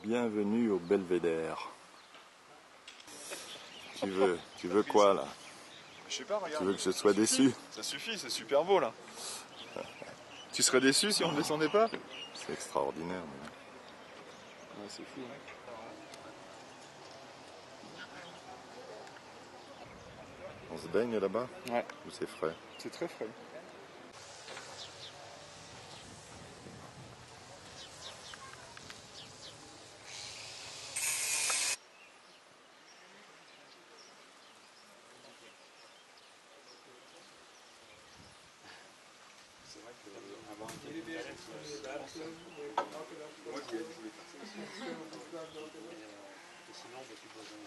Bienvenue au Belvédère. Tu veux quoi là? Je sais pas, regarde. Tu veux que je sois déçu? Ça suffit, c'est super beau là. Tu serais déçu si on ne descendait pas? C'est extraordinaire. Mais... Ouais, c'est fou. Hein. On se baigne là-bas? Ouais. Ou c'est frais? C'est très frais. C'est vrai que avoir un peu de moi qui voulais faire ça. Sinon, tu poses un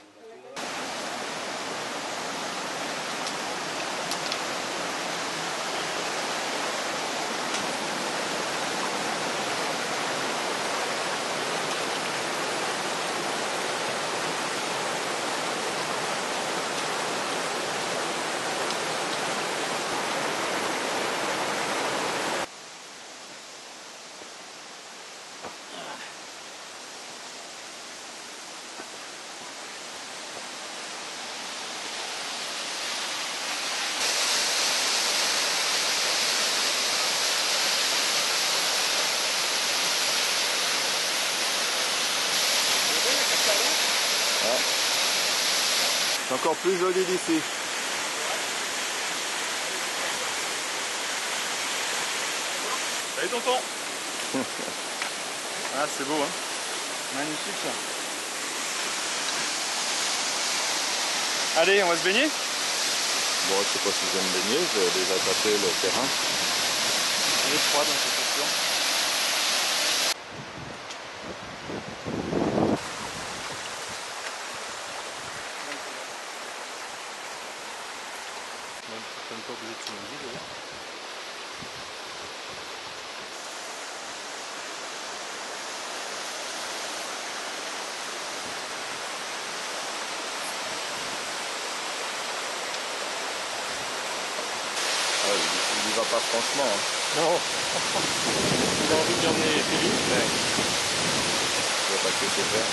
C'est encore plus joli d'ici. Salut tonton. Ah c'est beau hein. Magnifique ça. Allez, on va se baigner? Bon, je sais pas si j'aime baigner, j'ai déjà tapé le terrain. Elle est froide, hein, c'est sûr. Pas obligé de se mouiller d'ailleurs. Ah, il y va pas franchement. Hein. Non. Il a envie de garder Philippe, mais... Je vois pas que c'est faire.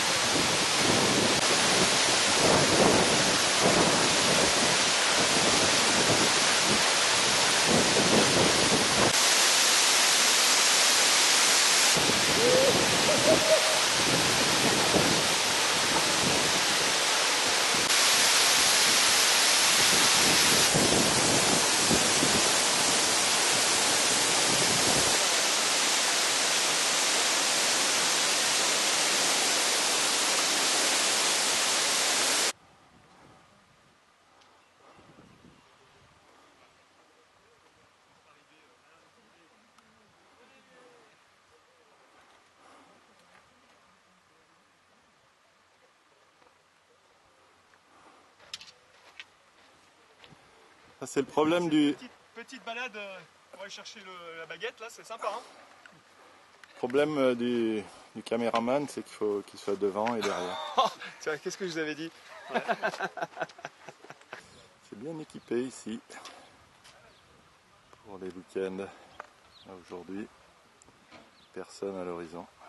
C'est le problème du... Petite balade pour aller chercher la baguette là, c'est sympa hein. problème du caméraman, c'est qu'il faut qu'il soit devant et derrière. Tiens, qu'est-ce que je vous avais dit? C'est bien équipé ici pour les week-ends. Aujourd'hui, personne à l'horizon.